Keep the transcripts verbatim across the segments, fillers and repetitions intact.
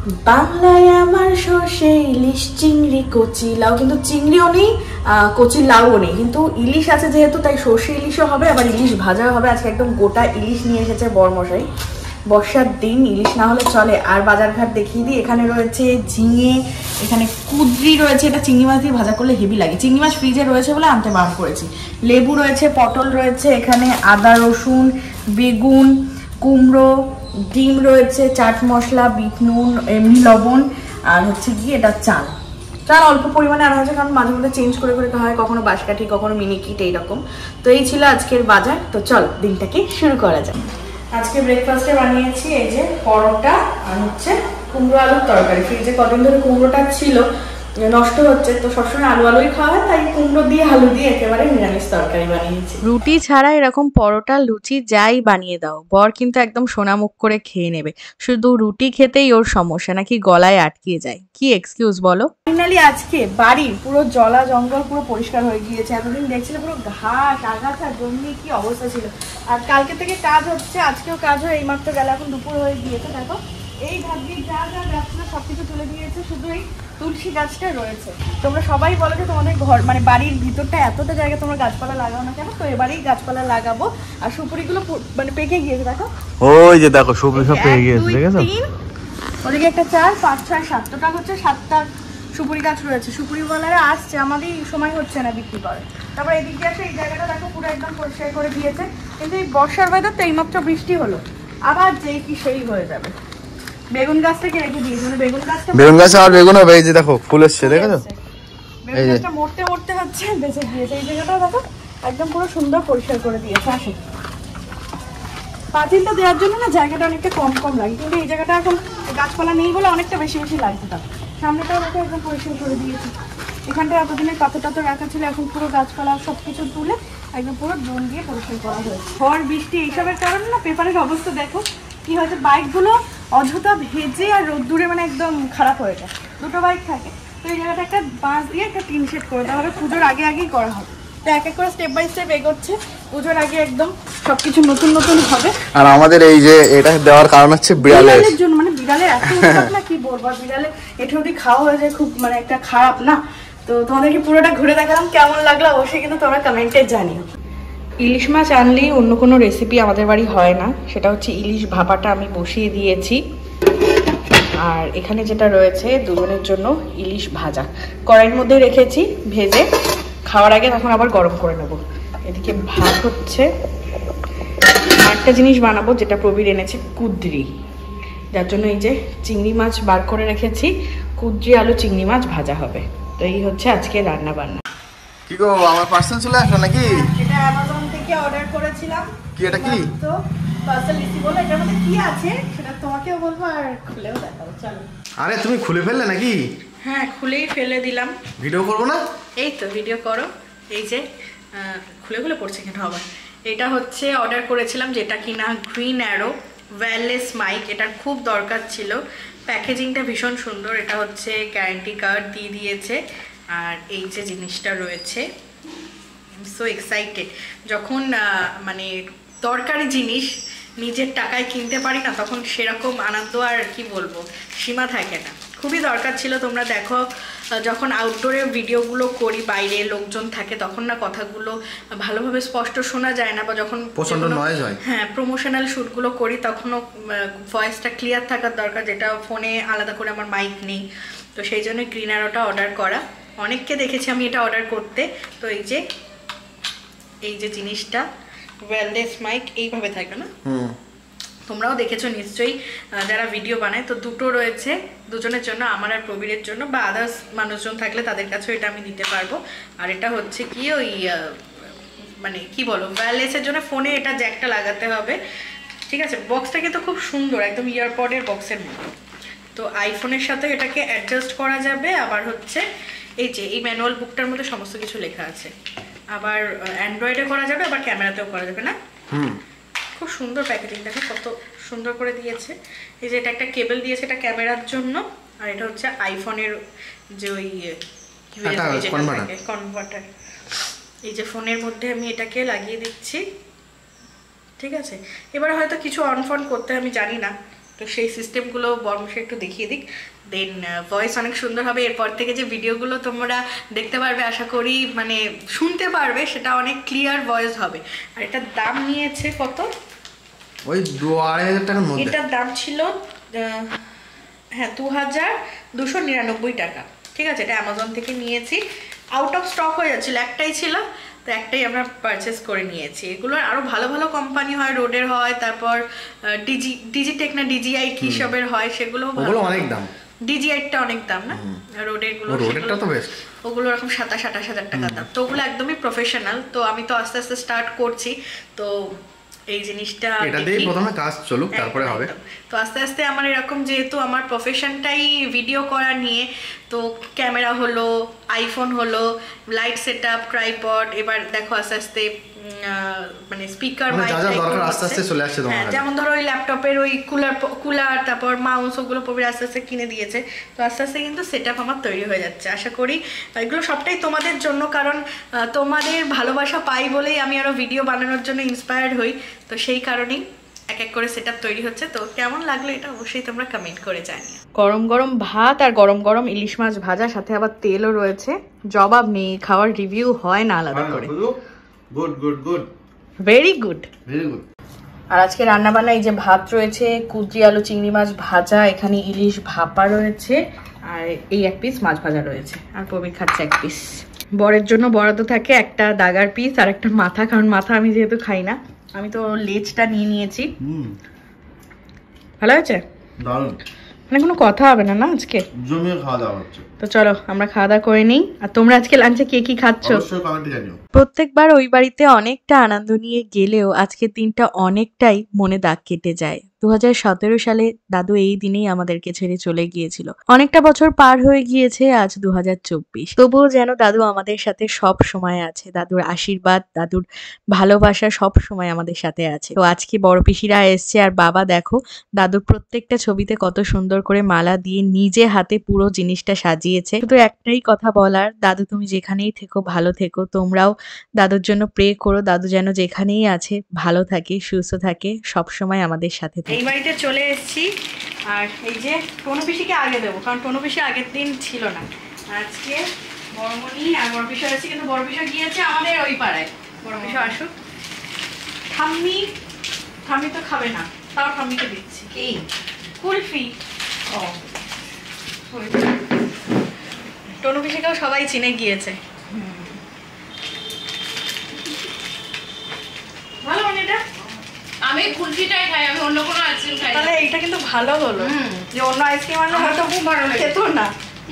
বাংলায় আমার সর্ষে ইলিশ চিংড়ি কচি লাউ, কিন্তু চিংড়িও নেই কচি লাউও নেই, কিন্তু ইলিশ আছে যেহেতু তাই সর্ষে ইলিশও হবে, আবার ইলিশ ভাজাও হবে। আজকে একদম গোটা ইলিশ নিয়ে এসেছে বরমশাই। বর্ষার দিন ইলিশ না হলে চলে। আর বাজারঘাট দেখিয়ে দিই, এখানে রয়েছে ঝিঙে, এখানে কুদ্রি রয়েছে, এটা চিংড়ি মাছ দিয়ে ভাজা করলে হেভি লাগে। চিংড়ি মাছ ফ্রিজে রয়েছে বলে আনতে বারণ করেছি। লেবু রয়েছে, পটল রয়েছে, এখানে আদা রসুন, বেগুন, কুমড়ো, ডিম রয়েছে, চাট মশলা, বিট নুন, এমনি লবণ, আর হচ্ছে গিয়ে এটা চাল। চাল অল্প পরিমাণে আনা হয়েছে, কারণ মাঝে মধ্যে চেঞ্জ করে করে খাওয়া হয়, কখনো বাঁশকাঠি, কখনো মিনিকিট, এইরকম। তো এই ছিল আজকের বাজার। তো চল দিনটাকে শুরু করা যায়। আজকে ব্রেকফাস্টে বানিয়েছি এই যে পরোটা আর হচ্ছে কুমড়ো আলুর তরকারি। ফ্রিজে কদিন ধরে কুমড়োটা ছিল, নষ্ট হচ্ছে, তো সবসময় আলু আলুই খাওয়া হয়, তাই কুমড়ো দিয়ে আলু দিয়ে একেবারে নিরামিষ তরকারি বানিয়েছি। রুটি ছাড়া এরকম পরোটা লুচি যাই বানিয়ে দাও, বর কিন্তু একদম সোনামুখ করে খেয়ে নেবে। শুধু রুটি খেতেই ওর সমস্যা, নাকি গলায় আটকিয়ে যায়। কি এক্সকিউজ বলো? ফাইনালি আজকে বাড়ির পুরো জলা জঙ্গল পুরো পরিষ্কার হয়ে গিয়েছে। এতদিন দেখছিলে পুরো ঘাস আগাছা জমি কি অবস্থা ছিল। আর কালকে থেকে কাজ হচ্ছে, আজকেও কাজ হয়, এইমাত্র গেলে এখন দুপুর হয়ে গিয়েছে। দেখো এই ধার দিয়ে যা যা গাছ ছিল সবকিছু তুলে দিয়েছে, শুধু এই তুলসী গাছটা রয়েছে। তোমরা সবাই বলো যে তোমাদের ঘর মানে বাড়ির ভিতরটা এতটা জায়গা তোমরা গাছপালা লাগাও না কেন, তো এবারেই গাছপালা লাগাবো। আর সুপুরিগুলো মানে পেকে গিয়েছে, দেখো ওই যে দেখো সুপুরি সব পেকে গিয়েছে, দেখেছো? ওদিকে একটা চার পাঁচ ছয় সাত, টোটাল হচ্ছে সাতটা সুপুরি গাছ রয়েছে। সুপুরি বলারে আসছে, আমাদের সময় হচ্ছে না বিক্রি করে। তারপর এদিক দিয়ে আসে, এই জায়গাটা দেখো পুরো একদম পরিষ্কার করে দিয়েছে। কিন্তু এই বর্ষার ওয়েদার তো এইমাত্র বৃষ্টি হলো, আবার যেই কি সেই হয়ে যাবে। বেগুন গাছটাকে রেখে দিয়েছে, মানে বেগুন গাছটা বেগুন গাছ আর বেগুন হবে। এই যে দেখো ফুল এসছে, দেখেছো? বেগুন গাছটা মরতে মরতে হচ্ছে বেঁচে গিয়েছে। এই জায়গাটা দেখো একদম পুরো সুন্দর পরিষ্কার করে দিয়েছে। আসে পাঁচিলটা দেওয়ার জন্য না জায়গাটা অনেকটা কম কম লাগে, কিন্তু এই জায়গাটা এখন গাছপালা নেই বলে অনেকটা বেশি বেশি লাগছে। তার সামনেটাও দেখো একদম পরিষ্কার করে দিয়েছে। এখানটা এতদিনের পাথর টাথর রাখা ছিল, এখন পুরো গাছপালা সব কিছু তুলে একদম পুরো ড্রোন দিয়ে পরিষ্কার করা হয়েছে। ঝড় বৃষ্টি এইসবের কারণে না পেপারের অবস্থা দেখো কি হয়েছে, বাইকগুলো অযথা ভেজে আর রোদ্দুরে মানে একদম খারাপ হয়ে যায়। দুটো বাইক থাকে, তো এই জায়গাটা একটা বাঁশ দিয়ে একটা টিন শেড করে দেওয়া হবে, পুজোর আগে আগেই করা হবে। তো এক এক করে স্টেপ বাই স্টেপ এগোচ্ছে, পুজোর আগে একদম সবকিছু নতুন নতুন হবে। আর আমাদের এই যে এটা দেওয়ার কারণ হচ্ছে বিড়ালের জন্য, মানে বিড়ালের এত উৎপাত না কি বলবো। বিড়ালে এঠে ওঠে খাওয়া হয়ে যায়, খুব মানে একটা খারাপ না। তো তোমাদেরকে পুরোটা ঘুরে দেখালাম, কেমন লাগলো অবশ্যই কিন্তু তোমরা কমেন্টে জানিও। ইলিশ মাছ আনলেই অন্য কোনো রেসিপি আমাদের বাড়ি হয় না, সেটা হচ্ছে ইলিশ ভাপাটা আমি বসিয়ে দিয়েছি। আর এখানে যেটা রয়েছে দুজনের জন্য ইলিশ ভাজা কড়াইয়ের মধ্যে রেখেছি ভেজে, খাওয়ার আগে তখন আবার গরম করে নেব। এদিকে ভাত হচ্ছে। আরেকটা জিনিস বানাবো যেটা প্রবীর এনেছে, কুদ্রি, যার জন্য এই যে চিংড়ি মাছ বার করে রেখেছি, কুদ্রি আলু চিংড়ি মাছ ভাজা হবে। তো এই হচ্ছে আজকে রান্না বান্না। কি গো, আমার পার্সেল চলে আসলো নাকি? এটা অ্যামাজন থেকে অর্ডার করেছিলাম। কি এটা কি? তো পার্সেল রিসিভ হলো, এটার মধ্যে কি আছে সেটা তোমাকেও বলবো আর খুলেও দেখাবো। চলো। আরে তুমি খুলে ফেললে নাকি? হ্যাঁ, খুলেই ফেলে দিলাম। ভিডিও করবো না? এই তো ভিডিও করো। এই যে খুলে খুলে পড়ছে কেন আবার। এটা হচ্ছে অর্ডার করেছিলাম, যেটা কিনা গ্রিন অ্যারো ওয়্যারলেস মাইক। এটার খুব দরকার ছিল। প্যাকেজিংটা ভীষণ সুন্দর। এটা হচ্ছে গ্যারান্টি কার্ড দিয়ে দিয়েছে। আর এই যে জিনিসটা রয়েছে, সো এক্সাইটেড। যখন মানে দরকারি জিনিস নিজের টাকায় কিনতে পারি না, তখন সেরকম আনন্দ আর কি বলবো, সীমা থাকে না। খুবই দরকার ছিল। তোমরা দেখো যখন আউটডোরে ভিডিওগুলো করি, বাইরে লোকজন থাকে, তখন না কথাগুলো ভালোভাবে স্পষ্ট শোনা যায় না, বা যখন প্রচন্ড নয়েজ হয়, হ্যাঁ প্রমোশনাল শ্যুটগুলো করি, তখনও ভয়েসটা ক্লিয়ার থাকার দরকার, যেটা ফোনে আলাদা করে আমার মাইক নেই। তো সেই জন্য গ্রিন অ্যারোটা অর্ডার করা। অনেককে দেখেছি আমি এটা অর্ডার করতে। তো এই যে এই যে জিনিসটা ওয়্যারলেস মাইক এইভাবে থাকে না, তোমরাও দেখেছো নিশ্চয়ই যারা ভিডিও বানায়। তো দুটো রয়েছে দুজনের জন্য, আমার আর প্রবীরের জন্য, বা আদার্স মানুষজন থাকলে তাদের কাছেও এটা আমি দিতে পারবো। আর এটা হচ্ছে কি ওই মানে কি বলো, ওয়্যারলেসের জন্য ফোনে এটা জ্যাকটা লাগাতে হবে, ঠিক আছে। বক্সটা কিন্তু খুব সুন্দর, একদম ইয়ারপডের বক্সের মতো। তো আইফোনের সাথে এটাকে অ্যাডজাস্ট করা যাবে। আবার হচ্ছে এই যে এই ম্যানুয়াল বুকটার মধ্যে সমস্ত কিছু লেখা আছে। আবার অ্যান্ড্রয়েডে করা যাবে, আবার ক্যামেরাতেও করা যাবে না। খুব সুন্দর প্যাকেজিং, দেখো কত সুন্দর করে দিয়েছে। এই যে এটা একটা কেবল দিয়েছে, এটা ক্যামেরার জন্য। আর এটা হচ্ছে আইফোনের যে ওই কনভার্টার। এই যে ফোনের মধ্যে আমি এটাকে লাগিয়ে দিচ্ছি, ঠিক আছে। এবারে হয়তো কিছু অন ফন করতে আমি জানি না, তো তো সেই সিস্টেমগুলো বর্মশে একটু দেখিয়ে দিক, দেন ভয়েস অনেক সুন্দর হবে। এরপর থেকে যে ভিডিওগুলো তোমরা দেখতে পারবে আশা করি, মানে শুনতে পারবে, সেটা অনেক ক্লিয়ার ভয়েস হবে। আর এটার দাম নিয়েছে কত, ওই দু আড়াই হাজার টাকার মধ্যে। এটার দাম ছিল হ্যাঁ দু হাজার দুশো নিরানব্বই টাকা, ঠিক আছে। এটা অ্যামাজন থেকে নিয়েছি, আউট অফ স্টক হয়ে যাচ্ছিলো, একটাই ছিল, তো একটাই আমরা পারচেস করে নিয়েছি। এগুলোর আরও ভালো ভালো কোম্পানি হয়, রোডের হয়, তারপর ডিজি ডিজিটেক না ডিজিআই কি সবের হয়, সেগুলো ওগুলো অনেক দাম। ডিজিআইটা অনেক দাম না, রোডের গুলো, রোডেরটা তো বেস্ট, ওগুলো এরকম সাতাশ আঠাশ হাজার টাকা দাম। তো ওগুলো একদমই প্রফেশনাল। তো আমি তো আস্তে আস্তে স্টার্ট করছি, তো এই জিনিসটা এটা দিয়ে প্রথমে কাজ চলুক, তারপরে হবে। তো আস্তে আস্তে আমার এরকম, যেহেতু আমার প্রফেশনটাই ভিডিও করা নিয়ে, তো ক্যামেরা হলো, আইফোন হলো, লাইট সেটআপ, ট্রাইপড, এবার দেখো আস্তে আস্তে মানে স্পিকার, মাইক, আস্তে আস্তে চলে আসছে তোমার। যেমন ধরো ওই ল্যাপটপের ওই কুলার কুলার তারপর মাউস, ওগুলো পরে আস্তে আস্তে কিনে দিয়েছে। তো আস্তে আস্তে কিন্তু সেটআপ আমার তৈরি হয়ে যাচ্ছে। আশা করি এগুলো সবটাই তোমাদের জন্য, কারণ তোমাদের ভালোবাসা পাই বলেই আমি আরো ভিডিও বানানোর জন্য ইন্সপায়ার্ড হই। তো সেই কারণেই এক এক করে সেটআপ তৈরি হচ্ছে। তো কেমন লাগলো এটা অবশ্যই তোমরা কমেন্ট করে জানিও। গরম গরম ভাত আর গরম গরম ইলিশ মাছ ভাজা, সাথে আবার তেলও রয়েছে, জবাব নেই। খাওয়ার রিভিউ হয় না আলাদা করে। Good good good, very good, very good. আর আজকে রান্না বান্না এই যে ভাত রয়েছে, কুদ্রি আলু চিংড়ি মাছ ভাজা, এখানে ইলিশ ভাপা রয়েছে, আর এই এক পিস মাছ ভাজা রয়েছে, আর প্রবীর খাচ্ছে এক পিস। বরের জন্য বরাদ্দ থাকে একটা দাগার পিস আর একটা মাথা, কারণ মাথা আমি যেহেতু খাই না, আমি তো লেজটা নিয়ে নিয়েছি। ভালো হয়েছে, দারুণ, মানে কোনো কথা হবে না না আজকে, জমিয়ে খাওয়া দাওয়া হচ্ছে। তো চলো আমরা খাওয়া দাওয়া করে নিই। আর তোমরা আজকে লাঞ্চে কে কি খাচ্ছ অবশ্যই কমেন্টে জানিও। প্রত্যেকবার ওই বাড়িতে অনেকটা আনন্দ নিয়ে গেলেও আজকের দিনটা অনেকটাই মনে দাগ কেটে যায়। দু হাজার সতেরো সালে দাদু এই দিনেই আমাদেরকে ছেড়ে চলে গিয়েছিল। অনেকটা বছর পার হয়ে গিয়েছে, আজ দু হাজার চব্বিশ, তবুও যেন দাদু আমাদের সাথে সব সময় আছে। দাদুর আশীর্বাদ, দাদুর ভালোবাসা সব সময় আমাদের সাথে আছে। তো আজকে বড় পিসিরা এসছে, আর বাবা দেখো দাদুর প্রত্যেকটা ছবিতে কত সুন্দর করে মালা দিয়ে নিজে হাতে পুরো জিনিসটা সাজিয়েছে। শুধু একটাই কথা বলার, দাদু তুমি যেখানেই থেকো ভালো থেকো। তোমরাও দাদুর জন্য প্রে করো, দাদু যেন যেখানেই আছে ভালো থাকে, সুস্থ থাকে, সবসময় আমাদের সাথে থাকে। এই বাড়িতে চলে এসেছি, আর এই যে টনু পিসিকে আগে দেবো, কারণ টনু পিসি আগের দিন ছিল না। আজকে বড়মণি আর বড় পিসা আছে, কিন্তু বড় পিসা গিয়েছে আমাদের ওই পাড়ায়। বড় পিসা আসুক। ঠাম্মি, ঠাম্মি তো খাবে না, তাও ঠাম্মিকে দিচ্ছি। কি কুলফি? ও টনু পিসিকেও সবাই চিনে গিয়েছে। ভালো, মানে এটা আমি কুলফিটাই খাই, আমি অন্য কোনো আইসক্রিম খাই। তাহলে এটা কিন্তু ভালো হলো যে অন্য আইসক্রিম আনলে হয়তো খুব ভালো খেত না।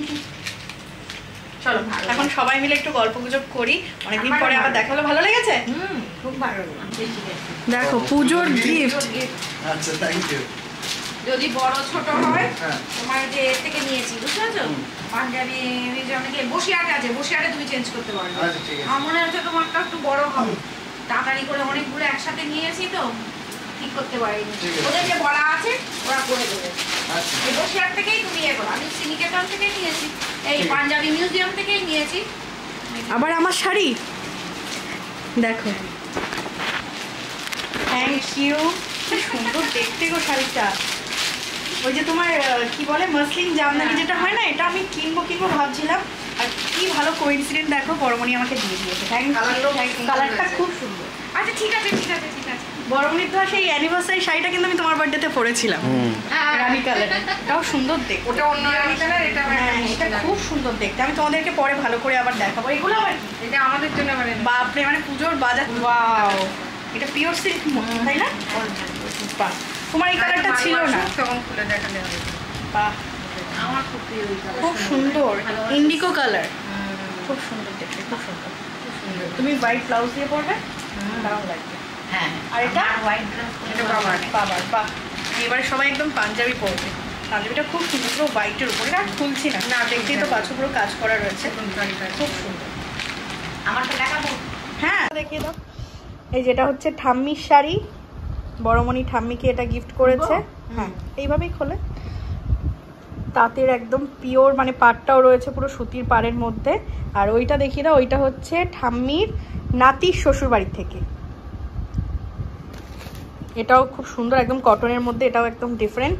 চলো এখন সবাই মিলে একটু গল্প গুজব করি, অনেকদিন পরে আবার দেখা হলো। ভালো লেগেছে? হুম, খুব ভালো। দেখো পুজোর গিফট। আচ্ছা, থ্যাংক ইউ। যদি বড় ছোট হয়, তোমার যে এর থেকে নিয়েছি, বুঝতে পারছো? পাঞ্জাবি যে অনেকে বসিয়াটে আছে, বসিয়াটে তুমি চেঞ্জ করতে পারবে। আমার মনে হচ্ছে তোমারটা একটু বড় হবে, তাড়াতাড়ি করে অনেকগুলো একসাথে নিয়েছি তো ঠিক করতে পারিনি। ওদের যে বলা আছে ওরা করে দেবে। এই বসিয়াট থেকেই তুমি ইয়ে করো। আমি সিনিকেতন থেকেই নিয়েছি, এই পাঞ্জাবি মিউজিয়াম থেকেই নিয়েছি। আবার আমার শাড়ি দেখো, থ্যাংক ইউ। সুন্দর দেখতে গো শাড়িটা। ওই যে তোমার কি বলে মসলিন জামদানি যেটা হয় না, এটা আমি কিনবো কিনবো ভাবছিলাম, আর কি ভালো কোইন্সিডেন্ট দেখো বড়মণি আমাকে দিয়ে দিয়েছে। থ্যাংক ইউ, কালারটা খুব সুন্দর। আচ্ছা ঠিক আছে ঠিক আছে ঠিক আছে। বড়মণির তো সেই অ্যানিভার্সারি শাড়িটা কিন্তু আমি তোমার বার্থডেতে পরেছিলাম, রানী কালার। এটাও সুন্দর দেখতে। ওটা অন্য রানী কালার, এটা হ্যাঁ, এটা খুব সুন্দর দেখতে। আমি তোমাদেরকে পরে ভালো করে আবার দেখাবো। এগুলো আবার এটা আমাদের জন্য মানে বাপরে, মানে পুজোর বাজার। ওয়াও, এটা পিওর সিল্ক তাই না? বাহ, তোমার এই কালারটা ছিল না তখন খুলে দেখালে হবে। বাহ, আমার খুব প্রিয় এই কালার, খুব সুন্দর ইন্ডিগো কালার, খুব সুন্দর দেখতে, খুব সুন্দর। তুমি হোয়াইট ব্লাউজ দিয়ে পরবে, দারুণ লাগবে। হ্যাঁ, আর এটা হোয়াইট ব্লাউজ, এটা বাবার বাবার। বাহ, এবারে সবাই একদম পাঞ্জাবি পরবে। পাঞ্জাবিটা খুব সুন্দর, পুরো হোয়াইটের উপরে না, খুলছি না না, দেখতেই তো পাচ্ছ পুরো কাজ করা রয়েছে, খুব সুন্দর। আমারটা দেখাবো? হ্যাঁ দেখিয়ে দাও। এই যেটা হচ্ছে ঠাম্মির শাড়ি, বড়মণি ঠাম্মিকে এটা গিফট করেছে। হ্যাঁ, এইভাবেই খোলে। তাঁতের একদম পিওর, মানে পাড়টাও রয়েছে পুরো সুতির পাড়ের মধ্যে। আর ওইটা দেখিয়ে দাও, ওইটা হচ্ছে ঠাম্মির নাতির শ্বশুর বাড়ির থেকে। এটাও খুব সুন্দর, একদম কটনের মধ্যে, এটাও একদম ডিফারেন্ট।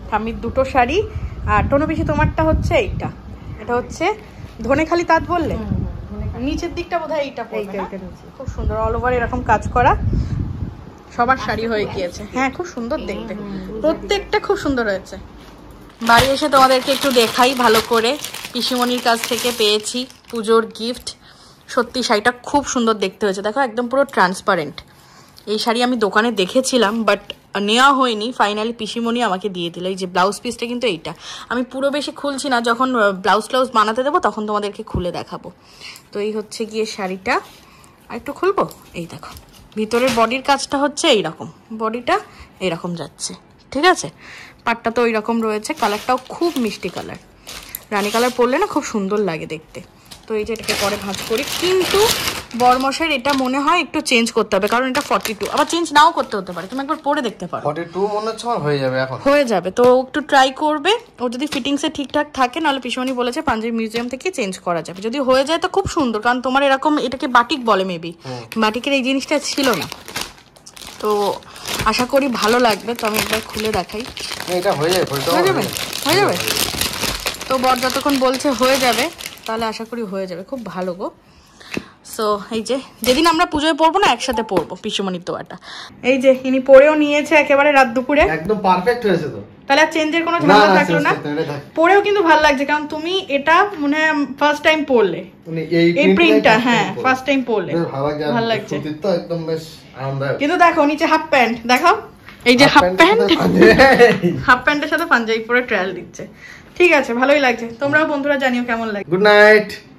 ঠাম্মির দুটো শাড়ি। আর টোনো পিসি তোমারটা হচ্ছে এইটা, এটা হচ্ছে ধনেখালি তাঁত বললে, নিচের দিকটা বোধহয় এইটা পড়বে না? খুব সুন্দর অল ওভার এরকম কাজ করা সবার শাড়ি হয়ে গিয়েছে। হ্যাঁ খুব সুন্দর দেখতে, প্রত্যেকটা খুব সুন্দর হয়েছে। বাড়ি এসে তোমাদেরকে একটু দেখাই ভালো করে, পিসিমণির কাছ থেকে পেয়েছি পুজোর গিফট। সত্যি শাড়িটা খুব সুন্দর দেখতে হয়েছে, দেখো একদম পুরো ট্রান্সপারেন্ট। এই শাড়ি আমি দোকানে দেখেছিলাম বাট নেওয়া হয়নি, ফাইনালি পিসিমণি আমাকে দিয়ে দিল। এই যে ব্লাউজ পিসটা কিন্তু এইটা, আমি পুরো বেশি খুলছি না, যখন ব্লাউজ ট্লাউজ বানাতে দেবো তখন তোমাদেরকে খুলে দেখাবো। তো এই হচ্ছে গিয়ে শাড়িটা, আর একটু খুলবো। এই দেখো ভিতরের বডির কাজটা হচ্ছে এইরকম, বডিটা এইরকম যাচ্ছে, ঠিক আছে। পাটটা তো ওই রকম রয়েছে, কালারটাও খুব মিষ্টি কালার, রানী কালার পরলে না খুব সুন্দর লাগে দেখতে। তো এই যে এটাকে পরে ভাঁজ করি, কিন্তু বরমশাইয়ের এটা মনে হয় একটু চেঞ্জ করতে হবে, কারণ এটা ফর্টি টু, আবার চেঞ্জ নাও করতে হতে পারে, তুমি একবার পরে দেখতে পারো। ফর্টি টু মনে হচ্ছে আমার হয়ে যাবে এখন, হয়ে যাবে তো একটু ট্রাই করবে। ও যদি ফিটিংসে ঠিকঠাক থাকে, নাহলে পিসিমণি বলেছে পাঞ্জাবি মিউজিয়াম থেকে চেঞ্জ করা যাবে। যদি হয়ে যায় তো খুব সুন্দর, কারণ তোমার এরকম এটাকে বাটিক বলে মেবি, বাটিকের এই জিনিসটা ছিল না, তো আশা করি ভালো লাগবে। তো আমি একবার খুলে দেখাই। এটা হয়ে যাবে, হয়ে যাবে হয়ে যাবে তো বর যতক্ষণ বলছে হয়ে যাবে, তাহলে আশা করি হয়ে যাবে, খুব ভালো গো। সো এই যে যেদিন আমরা পুজোয় পরবো না একসাথে পরবো পিসিমণির তোয়াটা। এই যে ইনি পরেও নিয়েছে একেবারে রাত দুপুরে, একদম পারফেক্ট হয়েছে তো, তাহলে আর চেঞ্জের কোনো ঝামেলা থাকলো না। পরেও কিন্তু ভালো লাগছে, কারণ তুমি এটা মনে হয় ফার্স্ট টাইম পরলে এই প্রিন্টটা, হ্যাঁ ফার্স্ট টাইম পরলে ভালো লাগছে তো, একদম বেশ আরামদায়ক। কিন্তু দেখো নিচে হাফ প্যান্ট দেখাও, এই যে হাফ প্যান্ট, হাফ প্যান্টের সাথে পাঞ্জাবি পরে ট্রায়াল দিচ্ছে। ঠিক আছে ভালোই লাগছে, তোমরাও বন্ধুরা জানিও কেমন লাগে। Good night.